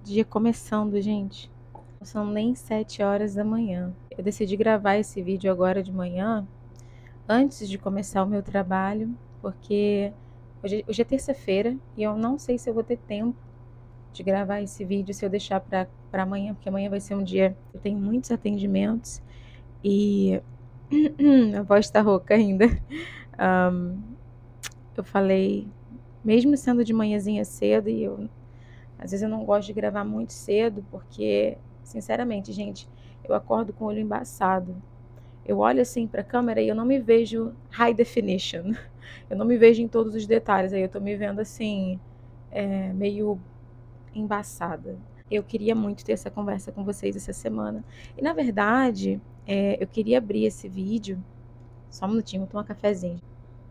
Dia começando, gente. Não são nem 7 horas da manhã. Eu decidi gravar esse vídeo agora de manhã, antes de começar o meu trabalho, porque hoje é terça-feira e eu não sei se eu vou ter tempo de gravar esse vídeo se eu deixar para amanhã, porque amanhã vai ser um dia que eu tenho muitos atendimentos e a voz está rouca ainda. Eu falei, mesmo sendo de manhãzinha cedo, e às vezes eu não gosto de gravar muito cedo, porque, sinceramente, gente, eu acordo com o olho embaçado. Eu olho assim para a câmera e eu não me vejo high definition. Eu não me vejo em todos os detalhes. Aí eu tô me vendo assim, meio embaçada. Eu queria muito ter essa conversa com vocês essa semana. E, na verdade, eu queria abrir esse vídeo. Só um minutinho, vou tomar um cafezinho.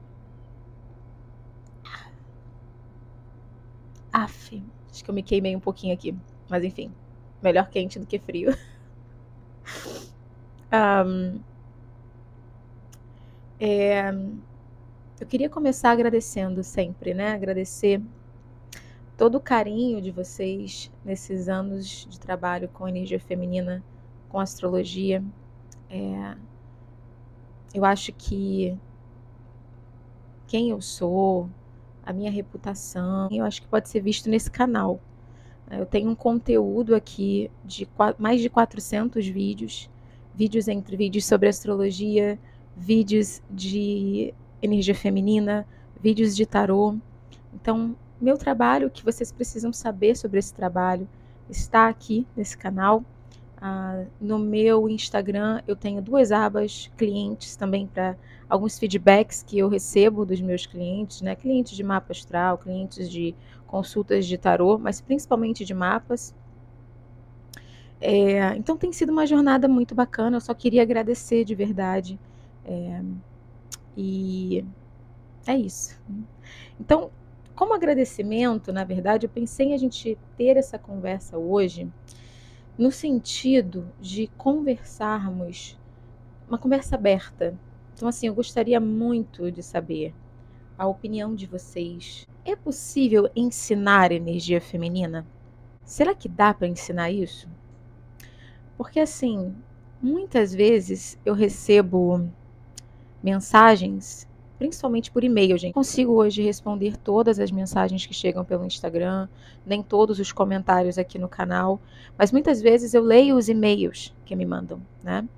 Aff, acho que eu me queimei um pouquinho aqui. Mas, enfim, melhor quente do que frio. Eu queria começar agradecendo sempre, né? Agradecer todo o carinho de vocês nesses anos de trabalho com energia feminina, com astrologia. Eu acho que quem eu sou, a minha reputação, eu acho que pode ser visto nesse canal. Eu tenho um conteúdo aqui de mais de 400 vídeos, entre vídeos sobre astrologia, vídeos de energia feminina, vídeos de tarô. Então, meu trabalho, o que vocês precisam saber sobre esse trabalho, está aqui nesse canal. No meu Instagram, eu tenho 2 abas, clientes também, para alguns feedbacks que eu recebo dos meus clientes, né? Clientes de mapa astral, clientes de consultas de tarô, mas principalmente de mapas. Então tem sido uma jornada muito bacana, eu só queria agradecer de verdade. E é isso. Então, como agradecimento, na verdade, eu pensei em a gente ter essa conversa hoje no sentido de conversarmos, uma conversa aberta. Então, assim, eu gostaria muito de saber a opinião de vocês. É possível ensinar energia feminina? Será que dá para ensinar isso? Porque, assim, muitas vezes eu recebo mensagens, principalmente por e-mail, gente. Consigo hoje responder todas as mensagens que chegam pelo Instagram, nem todos os comentários aqui no canal, mas muitas vezes eu leio os e-mails que me mandam, né?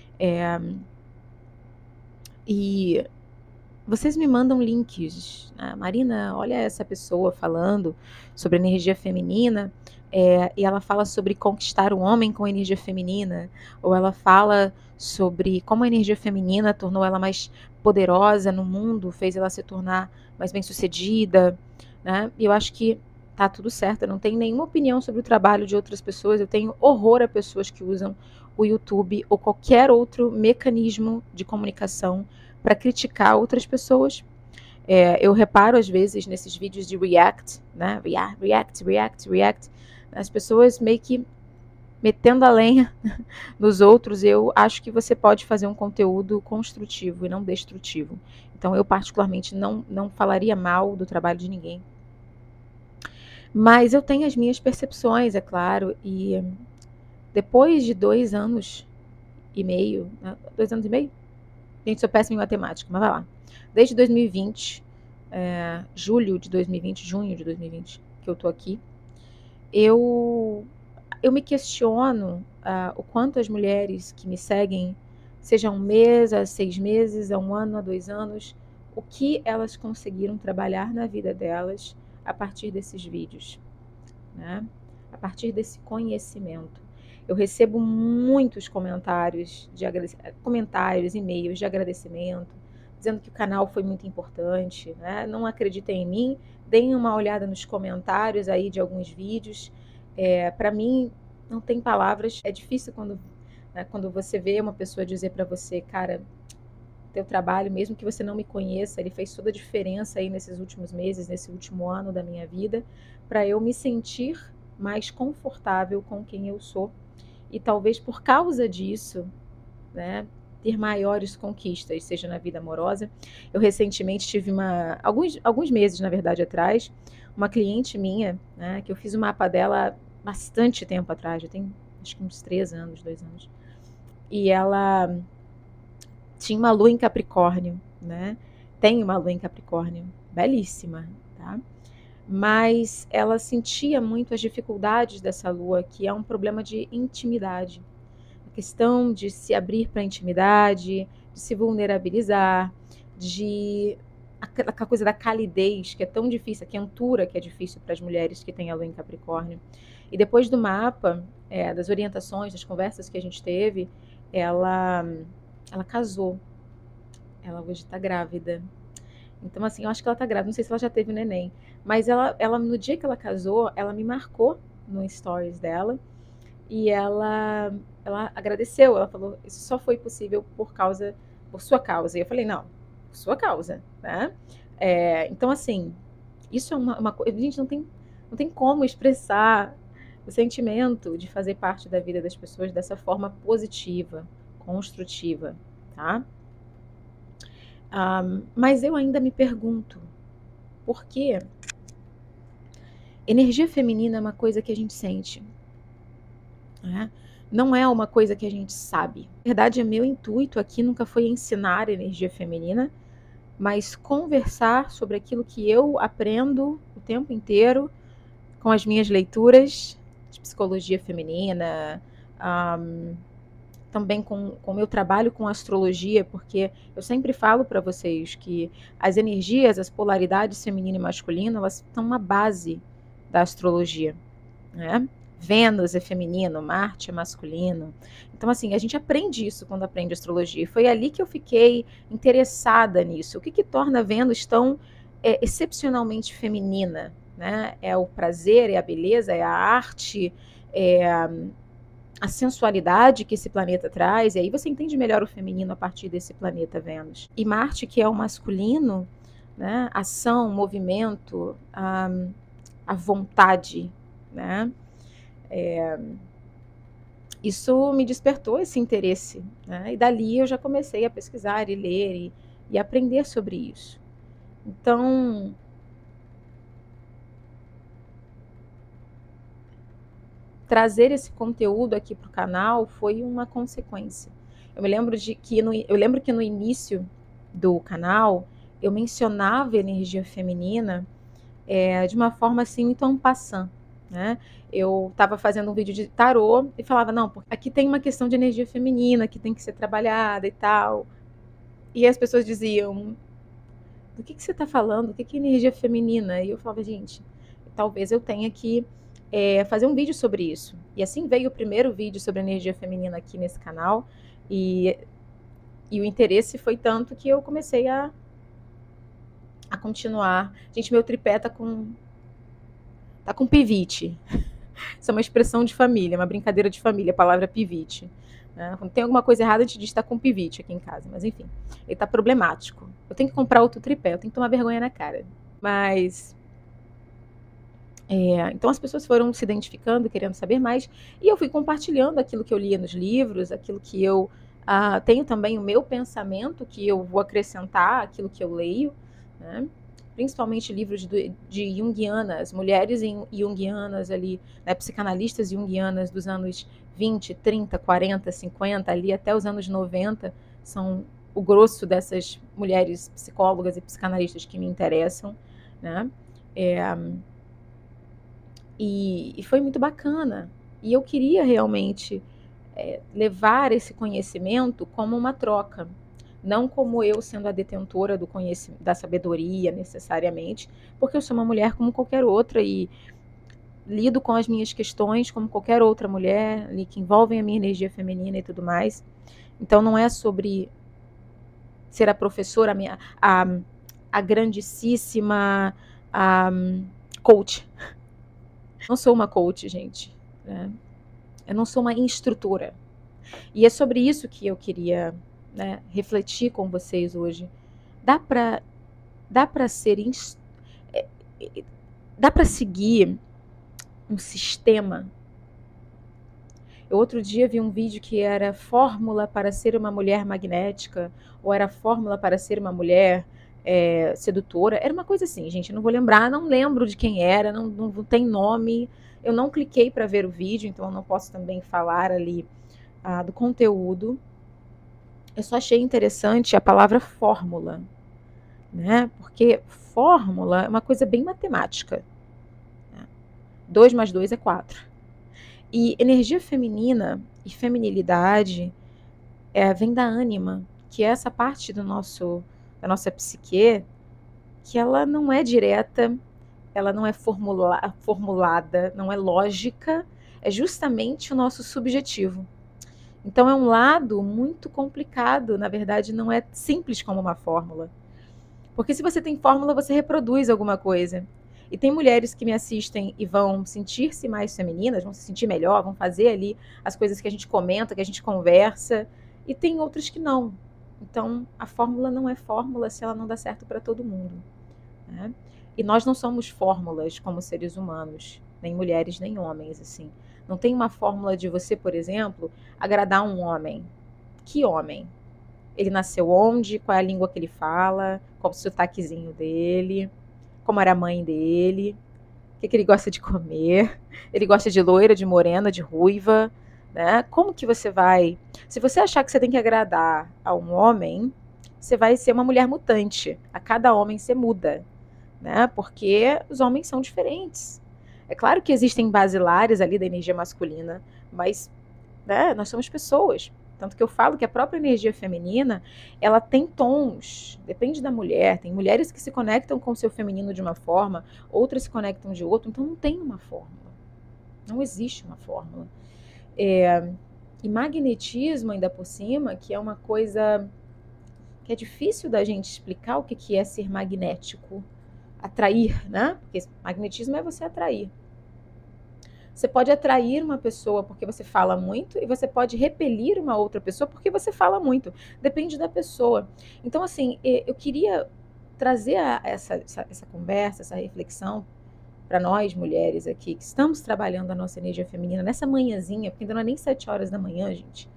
E vocês me mandam links. Marina, olha essa pessoa falando sobre energia feminina, e ela fala sobre conquistar o homem com energia feminina, ou ela fala sobre como a energia feminina tornou ela mais poderosa no mundo, fez ela se tornar mais bem-sucedida, né? E eu acho que tá tudo certo, eu não tenho nenhuma opinião sobre o trabalho de outras pessoas, eu tenho horror a pessoas que usam o YouTube ou qualquer outro mecanismo de comunicação para criticar outras pessoas. Eu reparo às vezes nesses vídeos de react, né? React, as pessoas meio que metendo a lenha nos outros. Eu acho que você pode fazer um conteúdo construtivo e não destrutivo. Então eu particularmente não falaria mal do trabalho de ninguém. Mas eu tenho as minhas percepções, é claro, e depois de 2 anos e meio, né? 2 anos e meio? Gente, sou péssima em matemática, mas vai lá. Desde 2020, junho de 2020, que eu tô aqui, eu me questiono o quanto as mulheres que me seguem, seja 1 mês, a 6 meses, a 1 ano, a 2 anos, o que elas conseguiram trabalhar na vida delas a partir desses vídeos, né? A partir desse conhecimento. Eu recebo muitos comentários, e-mails de agradecimento, dizendo que o canal foi muito importante, né? Não acreditem em mim, deem uma olhada nos comentários aí de alguns vídeos. Para mim, não tem palavras. É difícil quando você vê uma pessoa dizer para você, cara, teu trabalho, mesmo que você não me conheça, ele fez toda a diferença aí nesses últimos meses, nesse último ano da minha vida, para eu me sentir mais confortável com quem eu sou. E talvez por causa disso, né, ter maiores conquistas, seja na vida amorosa. Eu recentemente tive alguns meses, na verdade, atrás, uma cliente minha, né, que eu fiz o mapa dela bastante tempo atrás, já tem acho que uns 3 anos, 2 anos. E ela tinha uma lua em Capricórnio, né? Tem uma lua em Capricórnio, belíssima, tá? Mas ela sentia muito as dificuldades dessa lua, que é um problema de intimidade. A questão de se abrir para a intimidade, de se vulnerabilizar, de aquela coisa da calidez, que é tão difícil, a quentura que é difícil para as mulheres que têm a lua em Capricórnio. E depois do mapa, das orientações, das conversas que a gente teve, ela casou. Ela hoje está grávida. Então, assim, eu acho que ela tá grávida, não sei se ela já teve neném. Mas ela no dia que ela casou, ela me marcou no stories dela. E ela agradeceu, ela falou, isso só foi possível por sua causa. E eu falei, não, por sua causa, né? Então, assim, isso é uma coisa, gente, não tem como expressar o sentimento de fazer parte da vida das pessoas dessa forma positiva, construtiva, tá? Mas eu ainda me pergunto, por que energia feminina é uma coisa que a gente sente, né? Não é uma coisa que a gente sabe. Na verdade, meu intuito aqui nunca foi ensinar energia feminina, mas conversar sobre aquilo que eu aprendo o tempo inteiro com as minhas leituras de psicologia feminina, também com o meu trabalho com astrologia, porque eu sempre falo para vocês que as energias, as polaridades feminina e masculina, elas são uma base da astrologia, né? Vênus é feminino, Marte é masculino. Então, assim, a gente aprende isso quando aprende astrologia. E foi ali que eu fiquei interessada nisso. O que torna Vênus tão excepcionalmente feminina, né? É o prazer, é a beleza, é a arte, é a sensualidade que esse planeta traz, e aí você entende melhor o feminino a partir desse planeta Vênus. E Marte, que é o masculino, né? Ação, movimento, a vontade, né? Isso me despertou esse interesse, né? E dali eu já comecei a pesquisar e ler e aprender sobre isso. Então, trazer esse conteúdo aqui para o canal foi uma consequência. Eu lembro que no início do canal eu mencionava energia feminina de uma forma assim muito en passant, né? Eu estava fazendo um vídeo de tarô e falava, não, porque aqui tem uma questão de energia feminina que tem que ser trabalhada e tal. E as pessoas diziam, do que você está falando? O que é energia feminina? E eu falava, gente, talvez eu tenha que fazer um vídeo sobre isso. E assim veio o primeiro vídeo sobre energia feminina aqui nesse canal. E o interesse foi tanto que eu comecei a continuar. Gente, meu tripé tá com pivite. Isso é uma expressão de família, uma brincadeira de família, a palavra pivite. Né? Quando tem alguma coisa errada, a gente diz que tá com pivite aqui em casa. Mas enfim, ele tá problemático. Eu tenho que comprar outro tripé, eu tenho que tomar vergonha na cara. Mas então as pessoas foram se identificando, querendo saber mais, e eu fui compartilhando aquilo que eu lia nos livros, aquilo que eu tenho também o meu pensamento, que eu vou acrescentar aquilo que eu leio, né? Principalmente livros de junguianas, mulheres junguianas ali, né, psicanalistas junguianas dos anos 20, 30, 40, 50, ali até os anos 90, são o grosso dessas mulheres psicólogas e psicanalistas que me interessam, né? E foi muito bacana. E eu queria realmente levar esse conhecimento como uma troca, não como eu sendo a detentora do conhecimento, da sabedoria necessariamente, porque eu sou uma mulher como qualquer outra e lido com as minhas questões como qualquer outra mulher, ali, que envolvem a minha energia feminina e tudo mais. Então não é sobre ser a professora, a grandíssima coach. Não sou uma coach, gente, né? Eu não sou uma instrutora. E é sobre isso que eu queria, né, refletir com vocês hoje. Dá para seguir um sistema. Eu outro dia vi um vídeo que era fórmula para ser uma mulher magnética, ou era fórmula para ser uma mulher sedutora. Era uma coisa assim, gente, não vou lembrar, não lembro de quem era, não tem nome. Eu não cliquei para ver o vídeo, então eu não posso também falar ali do conteúdo. Eu só achei interessante a palavra fórmula, né? Porque fórmula é uma coisa bem matemática. 2 mais 2 é 4. E energia feminina e feminilidade vem da ânima, que é essa parte da nossa psique, que ela não é direta, ela não é formulada, não é lógica, é justamente o nosso subjetivo. Então é um lado muito complicado, na verdade não é simples como uma fórmula. Porque se você tem fórmula, você reproduz alguma coisa. E tem mulheres que me assistem e vão sentir-se mais femininas, vão se sentir melhor, vão fazer ali as coisas que a gente comenta, que a gente conversa, e tem outras que não. Então, a fórmula não é fórmula se ela não dá certo para todo mundo, né? E nós não somos fórmulas como seres humanos, nem mulheres, nem homens, assim. Não tem uma fórmula de você, por exemplo, agradar um homem. Que homem? Ele nasceu onde? Qual é a língua que ele fala? Qual o sotaquezinho dele? Como era a mãe dele? O que ele gosta de comer? Ele gosta de loira, de morena, de ruiva, né? Como que você vai... Se você achar que você tem que agradar a um homem, você vai ser uma mulher mutante. A cada homem você muda, né? Porque os homens são diferentes. É claro que existem basilares ali da energia masculina, mas, né, nós somos pessoas. Tanto que eu falo que a própria energia feminina, ela tem tons, depende da mulher. Tem mulheres que se conectam com o seu feminino de uma forma, outras se conectam de outra, então não tem uma fórmula. Não existe uma fórmula. E magnetismo, ainda por cima, que é uma coisa que é difícil da gente explicar o que é ser magnético. Atrair, né? Porque magnetismo é você atrair. Você pode atrair uma pessoa porque você fala muito e você pode repelir uma outra pessoa porque você fala muito. Depende da pessoa. Então, assim, eu queria trazer essa conversa, essa reflexão para nós, mulheres aqui, que estamos trabalhando a nossa energia feminina nessa manhãzinha, porque ainda não é nem 7 horas da manhã, gente,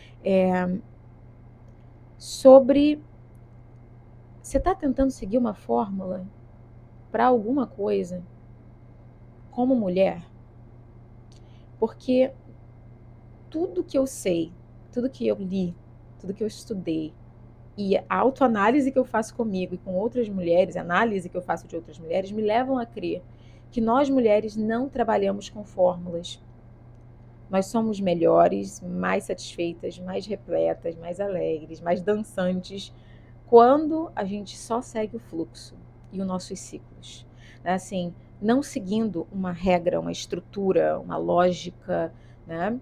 sobre... Você está tentando seguir uma fórmula para alguma coisa como mulher? Porque tudo que eu sei, tudo que eu li, tudo que eu estudei, e a autoanálise que eu faço comigo e com outras mulheres, a análise que eu faço de outras mulheres, me levam a crer que nós mulheres não trabalhamos com fórmulas. Nós somos melhores, mais satisfeitas, mais repletas, mais alegres, mais dançantes, quando a gente só segue o fluxo e os nossos ciclos. Assim, não seguindo uma regra, uma estrutura, uma lógica, né?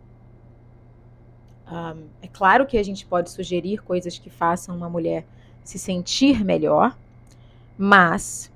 É claro que a gente pode sugerir coisas que façam uma mulher se sentir melhor, mas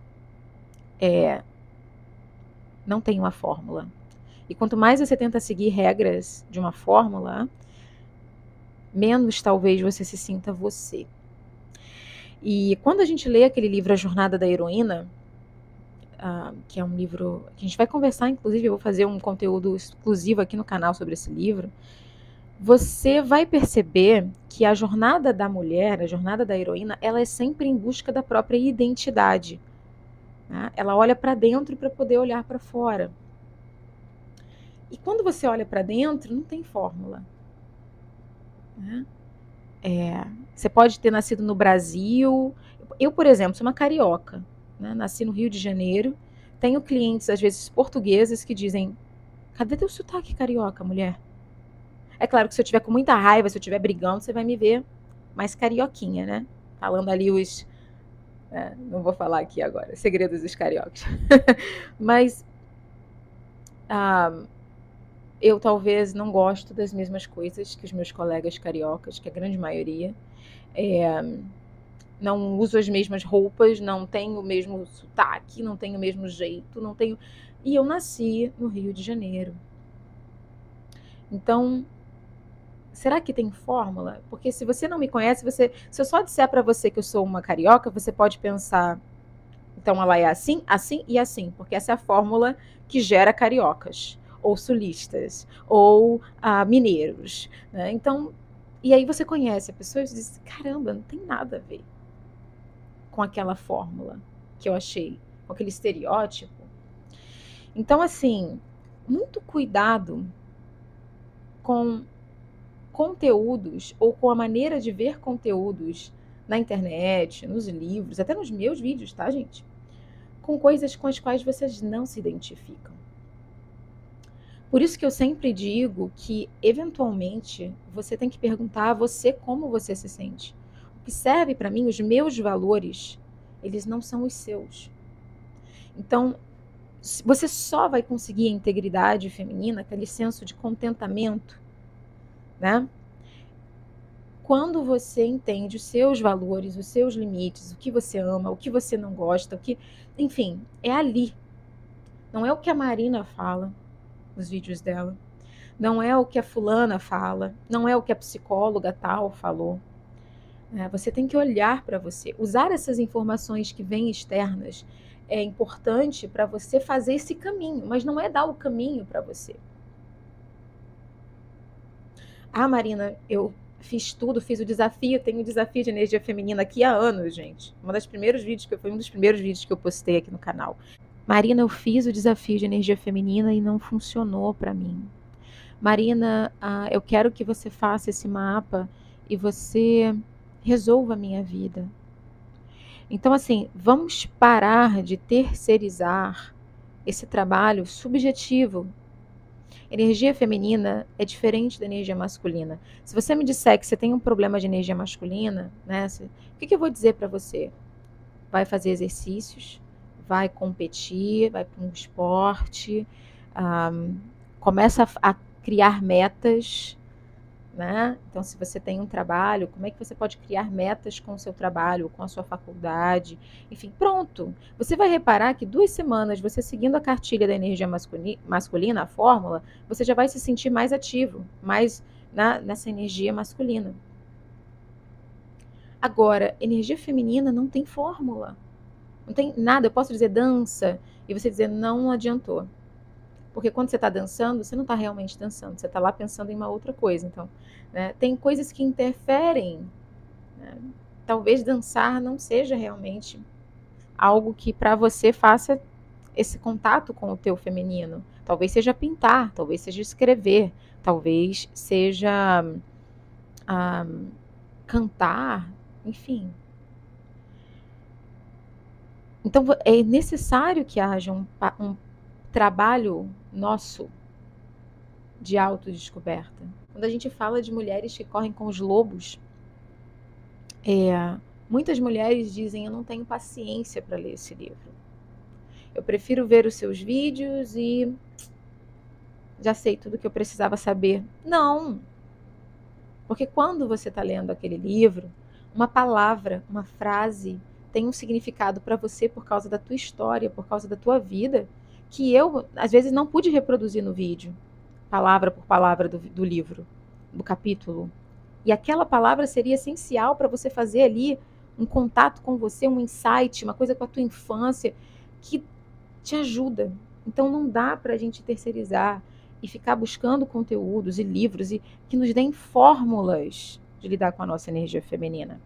não tem uma fórmula. E quanto mais você tenta seguir regras de uma fórmula, menos talvez você se sinta você. E quando a gente lê aquele livro A Jornada da Heroína, que é um livro que a gente vai conversar, inclusive eu vou fazer um conteúdo exclusivo aqui no canal sobre esse livro, você vai perceber que a jornada da mulher, a jornada da heroína, ela é sempre em busca da própria identidade, né? Ela olha para dentro para poder olhar para fora. E quando você olha para dentro, não tem fórmula, né? Você pode ter nascido no Brasil. Eu, por exemplo, sou uma carioca, né? Nasci no Rio de Janeiro. Tenho clientes, às vezes, portugueses que dizem: cadê teu sotaque carioca, mulher? É claro que se eu tiver com muita raiva, se eu estiver brigando, você vai me ver mais carioquinha, né? Falando ali os... não vou falar aqui agora, segredos dos cariocas. Mas eu talvez não gosto das mesmas coisas que os meus colegas cariocas, que a grande maioria. Não uso as mesmas roupas, não tenho o mesmo sotaque, não tenho o mesmo jeito, não tenho... E eu nasci no Rio de Janeiro. Então, será que tem fórmula? Porque se você não me conhece, se eu só disser para você que eu sou uma carioca, você pode pensar, então ela é assim, assim e assim, porque essa é a fórmula que gera cariocas, ou sulistas, ou mineiros, né? Então, e aí você conhece a pessoa e diz, caramba, não tem nada a ver com aquela fórmula que eu achei, com aquele estereótipo. Então, assim, muito cuidado com conteúdos ou com a maneira de ver conteúdos na internet, nos livros, até nos meus vídeos, tá, gente? Com coisas com as quais vocês não se identificam. Por isso que eu sempre digo que, eventualmente, você tem que perguntar a você como você se sente. O que serve para mim, os meus valores, eles não são os seus. Então, você só vai conseguir a integridade feminina, aquele senso de contentamento, né? Quando você entende os seus valores, os seus limites, o que você ama, o que você não gosta, o que, enfim, é ali. Não é o que a Marina fala nos vídeos dela. Não é o que a fulana fala, não é o que a psicóloga tal falou. Você tem que olhar para você. Usar essas informações que vêm externas é importante para você fazer esse caminho, mas não é dar o caminho para você. Ah, Marina, eu fiz tudo, fiz o desafio, tenho o desafio de energia feminina aqui há anos, gente. Foi um dos primeiros vídeos que eu postei aqui no canal. Marina, eu fiz o desafio de energia feminina e não funcionou para mim. Marina, eu quero que você faça esse mapa e você resolva a minha vida. Então, assim, vamos parar de terceirizar esse trabalho subjetivo. Energia feminina é diferente da energia masculina. Se você me disser que você tem um problema de energia masculina, né, o que eu vou dizer para você? Vai fazer exercícios, vai competir, vai para um esporte, começa a criar metas, né? Então, se você tem um trabalho, como é que você pode criar metas com o seu trabalho, com a sua faculdade? Enfim, pronto. Você vai reparar que 2 semanas, você seguindo a cartilha da energia masculina, a fórmula, você já vai se sentir mais ativo, mais nessa energia masculina. Agora, energia feminina não tem fórmula. Não tem nada. Eu posso dizer dança e você dizer não adiantou. Porque quando você está dançando, você não está realmente dançando, você está lá pensando em uma outra coisa. Então, né, tem coisas que interferem. Né? Talvez dançar não seja realmente algo que para você faça esse contato com o teu feminino. Talvez seja pintar, talvez seja escrever, talvez seja cantar, enfim. Então, é necessário que haja um trabalho nosso de autodescoberta. Quando a gente fala de mulheres que correm com os lobos, muitas mulheres dizem: eu não tenho paciência para ler esse livro. Eu prefiro ver os seus vídeos e já sei tudo o que eu precisava saber. Não! Porque quando você está lendo aquele livro, uma palavra, uma frase tem um significado para você por causa da tua história, por causa da tua vida, que eu, às vezes, não pude reproduzir no vídeo, palavra por palavra do livro, do capítulo. E aquela palavra seria essencial para você fazer ali um contato com você, um insight, uma coisa com a tua infância, que te ajuda. Então não dá para a gente terceirizar e ficar buscando conteúdos e livros e que nos deem fórmulas de lidar com a nossa energia feminina.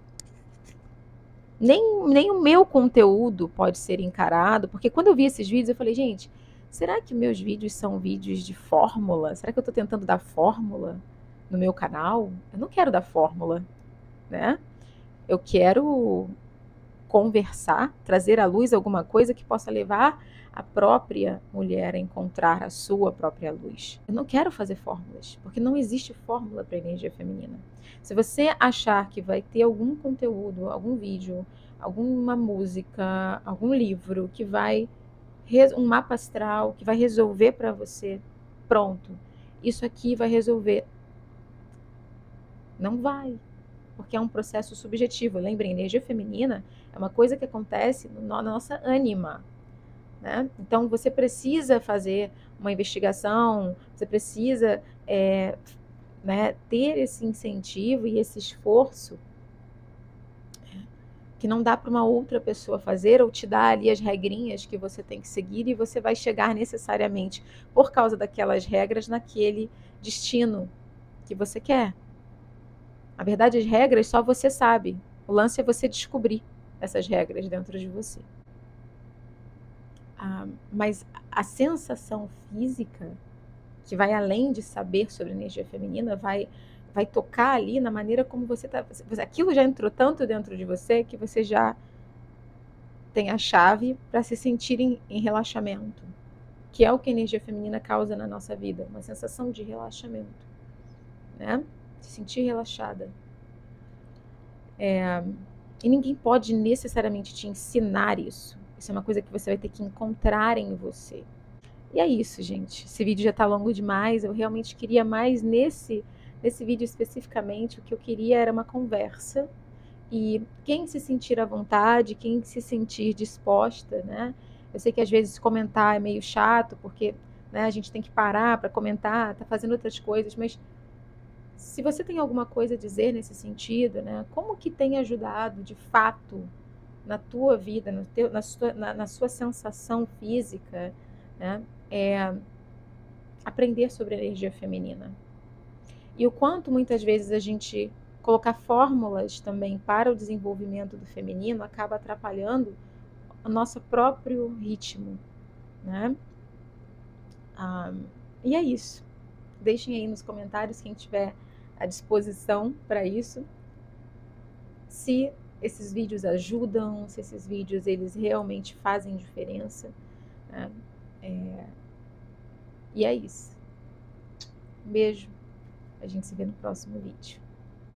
Nem o meu conteúdo pode ser encarado, porque quando eu vi esses vídeos eu falei, gente, será que meus vídeos são vídeos de fórmula? Será que eu estou tentando dar fórmula no meu canal? Eu não quero dar fórmula, né? Eu quero conversar, trazer à luz alguma coisa que possa levar a própria mulher a encontrar a sua própria luz. Eu não quero fazer fórmulas, porque não existe fórmula para a energia feminina. Se você achar que vai ter algum conteúdo, algum vídeo, alguma música, algum livro que vai, um mapa astral que vai resolver para você, pronto, isso aqui vai resolver. Não vai, porque é um processo subjetivo. Lembrem, energia feminina é uma coisa que acontece na nossa ânima. Né? Então, você precisa fazer uma investigação, você precisa ter esse incentivo e esse esforço que não dá para uma outra pessoa fazer ou te dar ali as regrinhas que você tem que seguir e você vai chegar necessariamente, por causa daquelas regras, naquele destino que você quer. Na verdade, as regras só você sabe. O lance é você descobrir essas regras dentro de você. Mas a sensação física que vai além de saber sobre energia feminina, vai tocar ali na maneira como você tá. Aquilo já entrou tanto dentro de você que você já tem a chave para se sentir em relaxamento, que é o que a energia feminina causa na nossa vida, uma sensação de relaxamento, né? Se sentir relaxada. E ninguém pode necessariamente te ensinar isso. Isso é uma coisa que você vai ter que encontrar em você. E é isso, gente. Esse vídeo já está longo demais. Eu realmente queria mais nesse vídeo especificamente. O que eu queria era uma conversa. E quem se sentir à vontade, quem se sentir disposta, né? Eu sei que às vezes comentar é meio chato, porque, né, a gente tem que parar para comentar, tá fazendo outras coisas, mas se você tem alguma coisa a dizer nesse sentido, né? Como que tem ajudado de fato na tua vida, na sua sensação física, né? Aprender sobre a energia feminina. E o quanto muitas vezes a gente colocar fórmulas também para o desenvolvimento do feminino acaba atrapalhando o nosso próprio ritmo, né? E é isso. Deixem aí nos comentários quem tiver à disposição para isso. Se esses vídeos ajudam, se esses vídeos eles realmente fazem diferença, né? E é isso. Um beijo. A gente se vê no próximo vídeo.